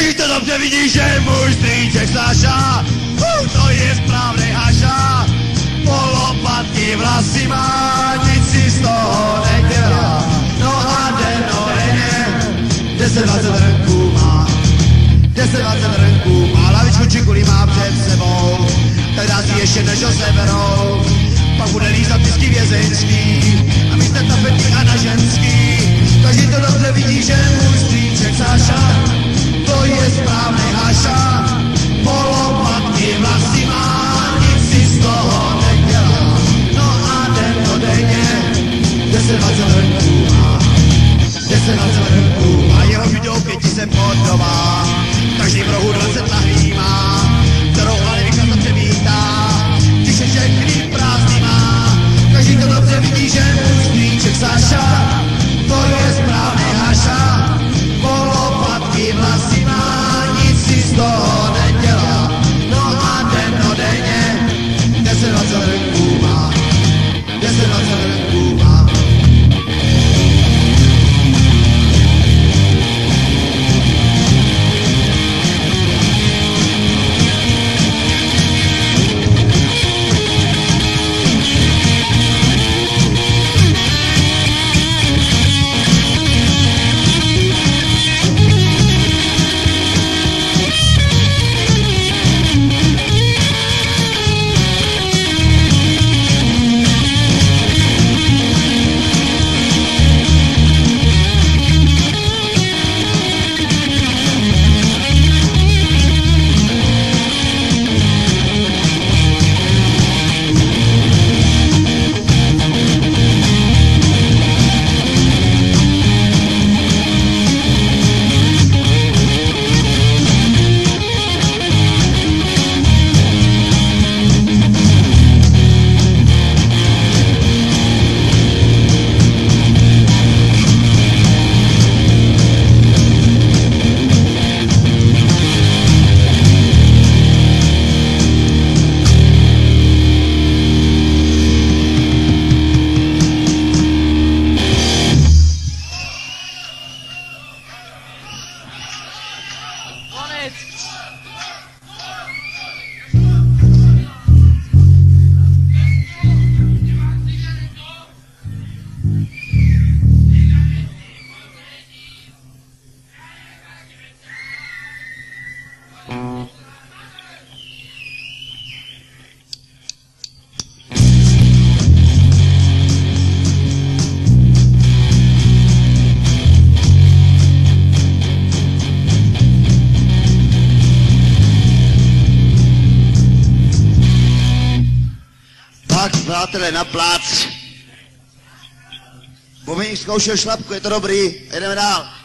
Každý to dobře vidí, že můj strýček Sáša, to je správnej haša. Polopatky vlasy má, nic si z toho nedělá. No a denně 10-20 rnků má, 10-20 rnků má, lavičku čikulí má před sebou, tak dá si ještě než ho seberou. Pak bude lízat disky vězeňský a míst na tapetky a na ženský. Každý to dobře vidí, že můj strýček Sáša, to je správnej haša. Polopatky vlasy má, nic si z toho nedělá. No a denně 10-20 rnků má, 10-20 rnků má. Jeho video 5 se podobá, každý v rohu 20 lahví má, kterou ale vyklad převítá, když je všechny prázdný má. Každý to dobře vidí, že můj strýček Sáša, to je správnej haša. Polopatky vlasy má, nic si z toho nedělá. No a denně 10-20 rnků má, 10-20 rnků má. Přátelé, na plác. Bubeník zkoušel šlapku, je to dobrý, jdeme dál.